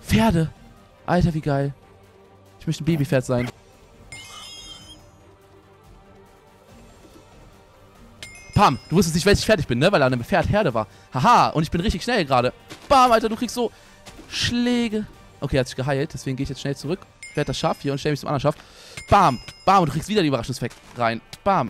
Pferde. Alter, wie geil. Ich möchte ein Babypferd sein. Pam, du wusstest nicht, welches Pferd ich bin, ne? Weil da eine Pferdherde war. Haha, und ich bin richtig schnell gerade. Bam, Alter, du kriegst so Schläge. Okay, er hat sich geheilt, deswegen gehe ich jetzt schnell zurück. Werde das Schaf hier und stelle mich zum anderen Schaf. Bam, bam, und du kriegst wieder die Überraschungseffekt rein. Bam.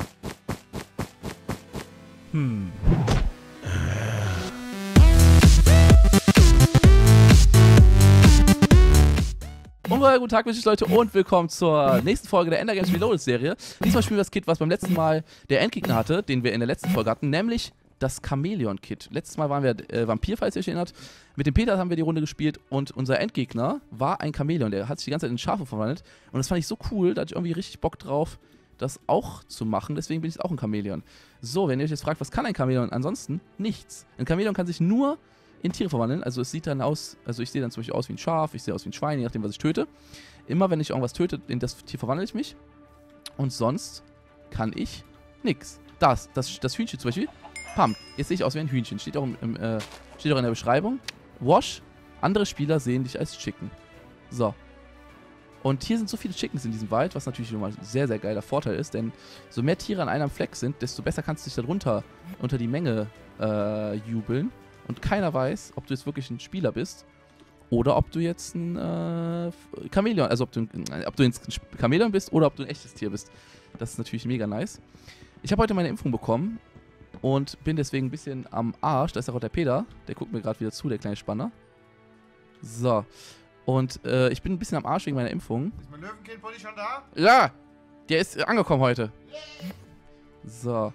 Guten Tag, wünsche ich Leute, und willkommen zur nächsten Folge der Ender Games Reloaded Serie. Diesmal spielen wir das Kit, was beim letzten Mal der Endgegner hatte, den wir in der letzten Folge hatten, nämlich das Chamäleon-Kit. Letztes Mal waren wir Vampir, falls ihr euch erinnert. Mit dem Peter haben wir die Runde gespielt und unser Endgegner war ein Chamäleon. Der hat sich die ganze Zeit in Schafe verwandelt und das fand ich so cool, da hatte ich irgendwie richtig Bock drauf, das auch zu machen. Deswegen bin ich auch ein Chamäleon. So, wenn ihr euch jetzt fragt, was kann ein Chamäleon? Ansonsten nichts. Ein Chamäleon kann sich nur in Tiere verwandeln. Also es sieht dann aus, also ich sehe dann zum Beispiel aus wie ein Schaf, ich sehe aus wie ein Schwein, je nachdem, was ich töte. Immer wenn ich irgendwas töte, in das Tier verwandle ich mich. Und sonst kann ich nix. Das Hühnchen zum Beispiel. Pam, jetzt sehe ich aus wie ein Hühnchen. Steht auch in der Beschreibung. Wash, andere Spieler sehen dich als Chicken. So. Und hier sind so viele Chickens in diesem Wald, was natürlich nochmal ein sehr, sehr geiler Vorteil ist, denn so mehr Tiere an einem Fleck sind, desto besser kannst du dich darunter unter die Menge jubeln. Und keiner weiß, ob du jetzt wirklich ein Spieler bist oder ob du jetzt ein Chamäleon, also ob du jetzt ein Chamäleon bist oder ob du ein echtes Tier bist. Das ist natürlich mega nice. Ich habe heute meine Impfung bekommen und bin deswegen ein bisschen am Arsch. Da ist auch der Peter, der guckt mir gerade wieder zu, der kleine Spanner. So. Und ich bin ein bisschen am Arsch wegen meiner Impfung. Ist mein Löwenkind-Pulli schon da? Ja! Der ist angekommen heute. Yeah. So.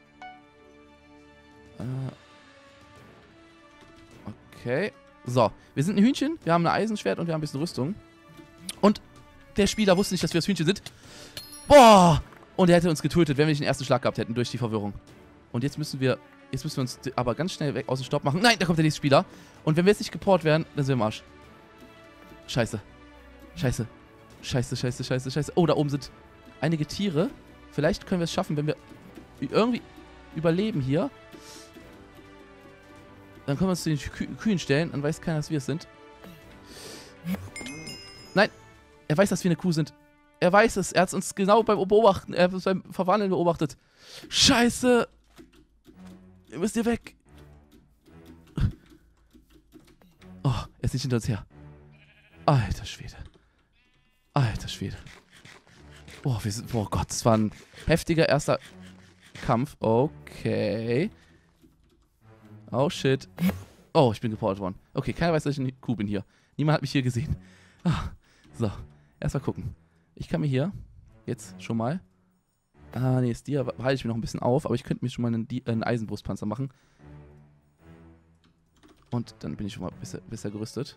Okay. So, wir sind ein Hühnchen, wir haben ein Eisenschwert und wir haben ein bisschen Rüstung. Und der Spieler wusste nicht, dass wir das Hühnchen sind. Boah! Und er hätte uns getötet, wenn wir nicht den ersten Schlag gehabt hätten durch die Verwirrung. Und jetzt müssen wir uns aber ganz schnell weg aus dem Staub machen. Nein, da kommt der nächste Spieler. Und wenn wir jetzt nicht geport werden, dann sind wir im Arsch. Scheiße. Scheiße. Scheiße, scheiße, scheiße, scheiße. Oh, da oben sind einige Tiere. Vielleicht können wir es schaffen, wenn wir irgendwie überleben hier. Dann können wir uns zu den Kühen stellen, dann weiß keiner, dass wir es sind. Nein, er weiß, dass wir eine Kuh sind. Er weiß es, er hat uns genau beim Beobachten, er hat uns beim Verwandeln beobachtet. Scheiße! Ihr müsst hier weg. Oh, er ist nicht hinter uns her. Alter Schwede. Alter Schwede. Oh, oh Gott, das war ein heftiger erster Kampf. Okay. Oh shit. Oh, ich bin geportet worden. Okay, keiner weiß, dass ich eine Kuh bin hier. Niemand hat mich hier gesehen. Ah, so, erstmal gucken. Ich kann mir hier jetzt schon mal... Ah, nee, ist dir halte ich mir noch ein bisschen auf, aber ich könnte mir schon mal einen Eisenbrustpanzer machen. Und dann bin ich schon mal besser gerüstet.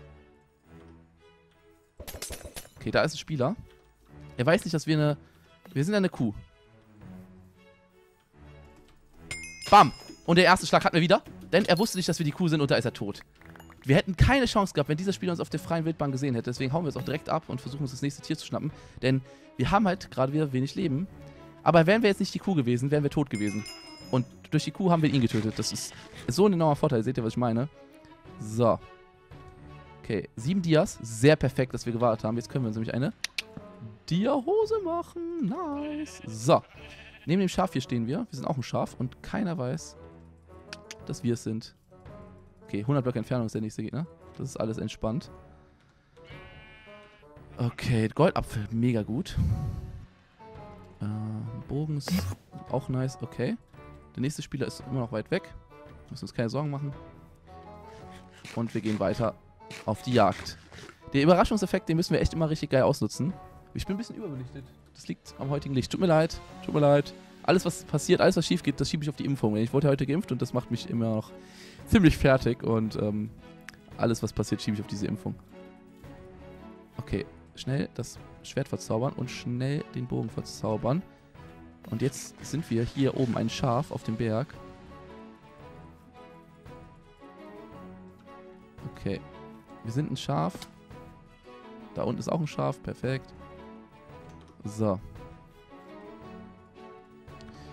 Okay, da ist ein Spieler. Er weiß nicht, dass wir sind eine Kuh. Bam! Und der erste Schlag hatten wir wieder, denn er wusste nicht, dass wir die Kuh sind und da ist er tot. Wir hätten keine Chance gehabt, wenn dieser Spieler uns auf der freien Wildbahn gesehen hätte. Deswegen hauen wir jetzt auch direkt ab und versuchen uns das nächste Tier zu schnappen. Denn wir haben halt gerade wieder wenig Leben. Aber wären wir jetzt nicht die Kuh gewesen, wären wir tot gewesen. Und durch die Kuh haben wir ihn getötet. Das ist so ein enormer Vorteil. Seht ihr, was ich meine? So. Okay, 7 Dias. Sehr perfekt, dass wir gewartet haben. Jetzt können wir uns nämlich eine Dia-Hose machen. Nice. So. Neben dem Schaf hier stehen wir. Wir sind auch ein Schaf und keiner weiß, dass wir es sind. Okay, 100 Blöcke Entfernung ist der nächste Gegner. Das ist alles entspannt. Okay, Goldapfel, mega gut. Bogen ist auch nice, okay. Der nächste Spieler ist immer noch weit weg. Wir müssen uns keine Sorgen machen. Und wir gehen weiter auf die Jagd. Der Überraschungseffekt, den müssen wir echt immer richtig geil ausnutzen. Ich bin ein bisschen überbelichtet. Das liegt am heutigen Licht. Tut mir leid, tut mir leid. Alles, was passiert, alles, was schief geht, das schiebe ich auf die Impfung. Ich wurde heute geimpft und das macht mich immer noch ziemlich fertig. Und alles, was passiert, schiebe ich auf diese Impfung. Okay, schnell das Schwert verzaubern und schnell den Bogen verzaubern. Und jetzt sind wir hier oben ein Schaf auf dem Berg. Okay, wir sind ein Schaf. Da unten ist auch ein Schaf, perfekt. So.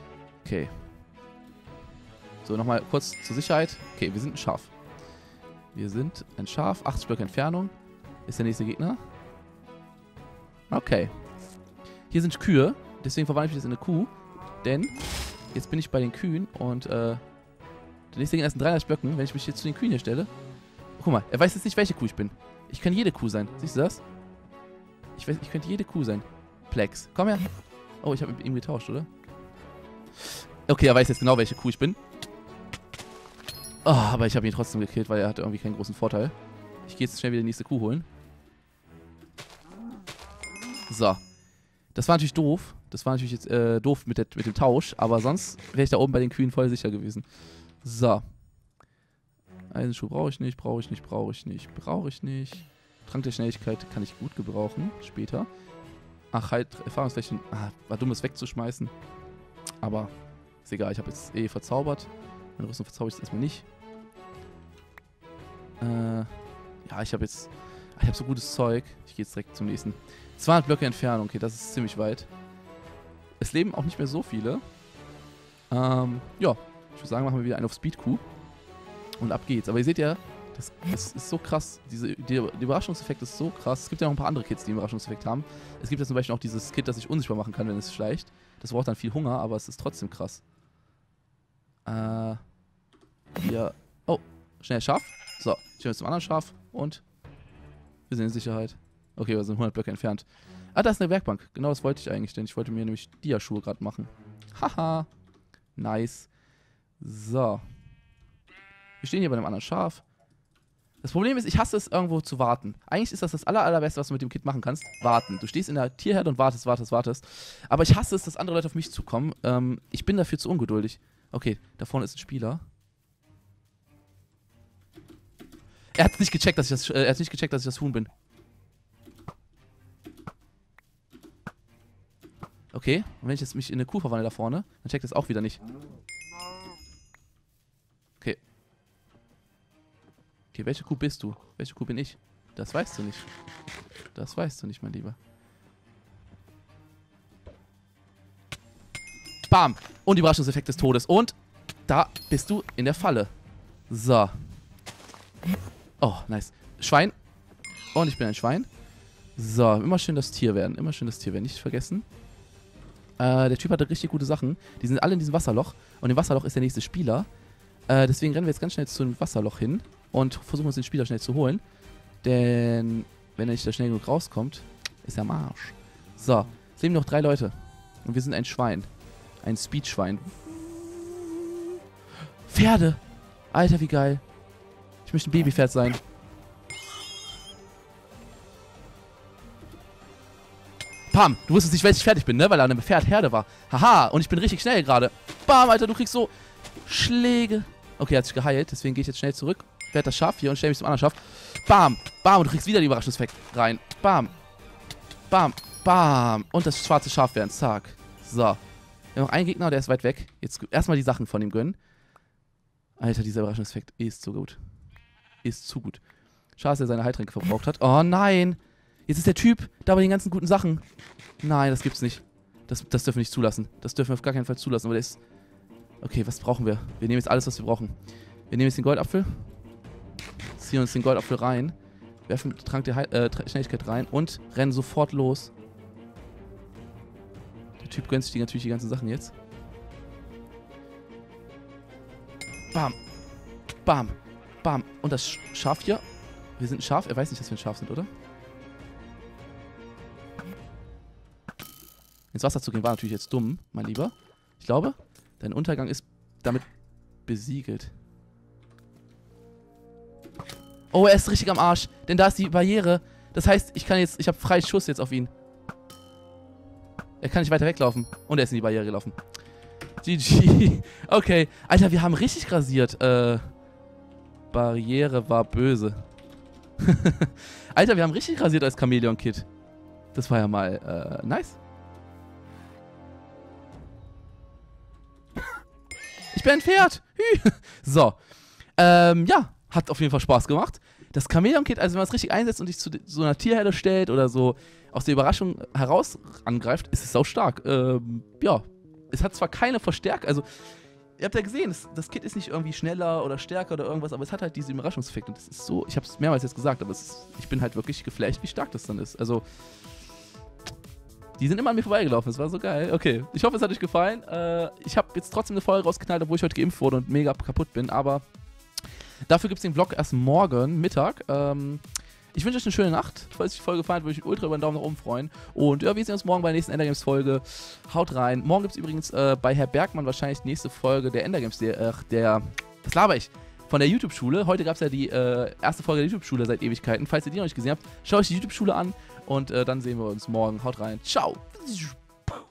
Okay. So, nochmal kurz zur Sicherheit. Okay, wir sind ein Schaf. Wir sind ein Schaf. 80 Blöcke Entfernung. Ist der nächste Gegner. Okay. Hier sind Kühe. Deswegen verwandle ich mich jetzt in eine Kuh. Denn jetzt bin ich bei den Kühen und der nächste Gegner ist in 300 Blöcken. Wenn ich mich jetzt zu den Kühen hier stelle. Guck mal, er weiß jetzt nicht, welche Kuh ich bin. Ich kann jede Kuh sein. Siehst du das? Ich weiß, ich könnte jede Kuh sein. Plex. Komm her. Oh, ich habe mit ihm getauscht, oder? Okay, er weiß jetzt genau, welche Kuh ich bin. Oh, aber ich habe ihn trotzdem gekillt, weil er hatte irgendwie keinen großen Vorteil. Ich gehe jetzt schnell wieder die nächste Kuh holen. So. Das war natürlich doof. Das war natürlich jetzt doof mit dem Tausch. Aber sonst wäre ich da oben bei den Kühen voll sicher gewesen. So. Eisenschuh brauche ich nicht, brauche ich nicht, brauche ich nicht, brauche ich nicht. Trank der Schnelligkeit kann ich gut gebrauchen. Später. Ach, halt, Erfahrungsflächen. Ah, war dumm, es wegzuschmeißen. Aber ist egal, ich habe jetzt eh verzaubert. Meine Rüstung verzauber ich jetzt erstmal nicht. Ja, ich habe jetzt... Ich habe so gutes Zeug. Ich gehe jetzt direkt zum nächsten. 200 Blöcke Entfernung. Okay, das ist ziemlich weit. Es leben auch nicht mehr so viele. Ja, ich würde sagen, machen wir wieder einen auf Speed-Kuh. Und ab geht's. Aber ihr seht ja, das ist so krass. Der Überraschungseffekt ist so krass. Es gibt ja noch ein paar andere Kits, die einen Überraschungseffekt haben. Es gibt ja zum Beispiel auch dieses Kit, das sich unsichtbar machen kann, wenn es schleicht. Das braucht dann viel Hunger, aber es ist trotzdem krass. Hier. Oh, schnell Schaf. So, ich gehe jetzt zum anderen Schaf und wir sind in Sicherheit. Okay, wir sind 100 Blöcke entfernt. Ah, da ist eine Werkbank. Genau das wollte ich eigentlich, denn ich wollte mir nämlich Dia-Schuhe gerade machen. Haha. Nice. So. Wir stehen hier bei einem anderen Schaf. Das Problem ist, ich hasse es, irgendwo zu warten. Eigentlich ist das allerbeste, was du mit dem Kit machen kannst. Warten. Du stehst in der Tierherde und wartest. Aber ich hasse es, dass andere Leute auf mich zukommen. Ich bin dafür zu ungeduldig. Okay, da vorne ist ein Spieler. Er hat nicht gecheckt, dass ich das Huhn bin. Okay, und wenn ich jetzt mich in eine Kuh verwandle da vorne, dann checkt es auch wieder nicht. Okay. Okay, welche Kuh bist du? Welche Kuh bin ich? Das weißt du nicht. Das weißt du nicht, mein Lieber. Bam! Und Überraschungseffekt des Todes. Und da bist du in der Falle. So. Oh, nice. Schwein. Und ich bin ein Schwein. So, immer schön das Tier werden. Immer schön das Tier werden. Nicht vergessen. Der Typ hatte richtig gute Sachen. Die sind alle in diesem Wasserloch. Und im Wasserloch ist der nächste Spieler. Deswegen rennen wir jetzt ganz schnell zu dem Wasserloch hin. Und versuchen uns den Spieler schnell zu holen. Denn wenn er nicht da schnell genug rauskommt, ist er am Arsch. So, es leben noch 3 Leute. Und wir sind ein Schwein. Ein Speedschwein. Pferde! Alter, wie geil. Ich möchte ein Babypferd sein. Pam! Du wusstest nicht, welches Pferd ich bin, ne? Weil da eine Pferdherde war. Haha! Und ich bin richtig schnell gerade. Bam, Alter, du kriegst so Schläge. Okay, er hat sich geheilt. Deswegen gehe ich jetzt schnell zurück. Werde das Schaf hier und stelle mich zum anderen Schaf. Bam! Bam! Und du kriegst wieder die Überraschungseffekt rein. Bam! Bam! Bam! Und das schwarze Schaf wäre ein Zack. So. Wir haben noch einen Gegner, der ist weit weg. Jetzt erstmal die Sachen von ihm gönnen. Alter, dieser Überraschungseffekt ist so gut. Ist zu gut. Schade, dass er seine Heiltränke verbraucht hat. Oh nein! Jetzt ist der Typ da bei den ganzen guten Sachen. Nein, das gibt's nicht. Das dürfen wir nicht zulassen. Das dürfen wir auf gar keinen Fall zulassen. Aber der ist... Okay, was brauchen wir? Wir nehmen jetzt alles, was wir brauchen. Wir nehmen jetzt den Goldapfel. Ziehen uns den Goldapfel rein. Werfen Trank der Schnelligkeit rein. Und rennen sofort los. Der Typ gönnt sich natürlich die ganzen Sachen jetzt. Bam. Bam. Bam. Und das Schaf hier. Wir sind ein Schaf. Er weiß nicht, dass wir ein Schaf sind, oder? Ins Wasser zu gehen war natürlich jetzt dumm, mein Lieber. Ich glaube, dein Untergang ist damit besiegelt. Oh, er ist richtig am Arsch. Denn da ist die Barriere. Das heißt, ich habe freien Schuss jetzt auf ihn. Er kann nicht weiter weglaufen. Und er ist in die Barriere gelaufen. GG. Okay. Alter, wir haben richtig rasiert. Barriere war böse. Alter, wir haben richtig rasiert als Chamäleon-Kit. Das war ja mal nice. Ich bin ein Pferd. So. Ja, hat auf jeden Fall Spaß gemacht. Das Chamäleon-Kit, also wenn man es richtig einsetzt und sich zu so einer Tierherde stellt oder so aus der Überraschung heraus angreift, ist es sau stark. Ja. Es hat zwar keine Verstärkung, also ihr habt ja gesehen, das Kit ist nicht irgendwie schneller oder stärker oder irgendwas, aber es hat halt diesen Überraschungseffekt und das ist so, ich habe es mehrmals jetzt gesagt, aber ich bin halt wirklich geflasht, wie stark das dann ist. Also, die sind immer an mir vorbeigelaufen, das war so geil. Okay, ich hoffe, es hat euch gefallen. Ich habe jetzt trotzdem eine Folge rausgeknallt, obwohl ich heute geimpft wurde und mega kaputt bin, aber dafür gibt es den Vlog erst morgen Mittag. Ich wünsche euch eine schöne Nacht. Falls euch die Folge gefallen hat, würde ich mich ultra über einen Daumen nach oben freuen. Und ja, wir sehen uns morgen bei der nächsten Endergames-Folge. Haut rein. Morgen gibt es übrigens bei Herr Bergmann wahrscheinlich die nächste Folge der Endergames, was laber ich? Von der YouTube-Schule. Heute gab es ja die erste Folge der YouTube-Schule seit Ewigkeiten. Falls ihr die noch nicht gesehen habt, schaut euch die YouTube-Schule an und dann sehen wir uns morgen. Haut rein. Ciao.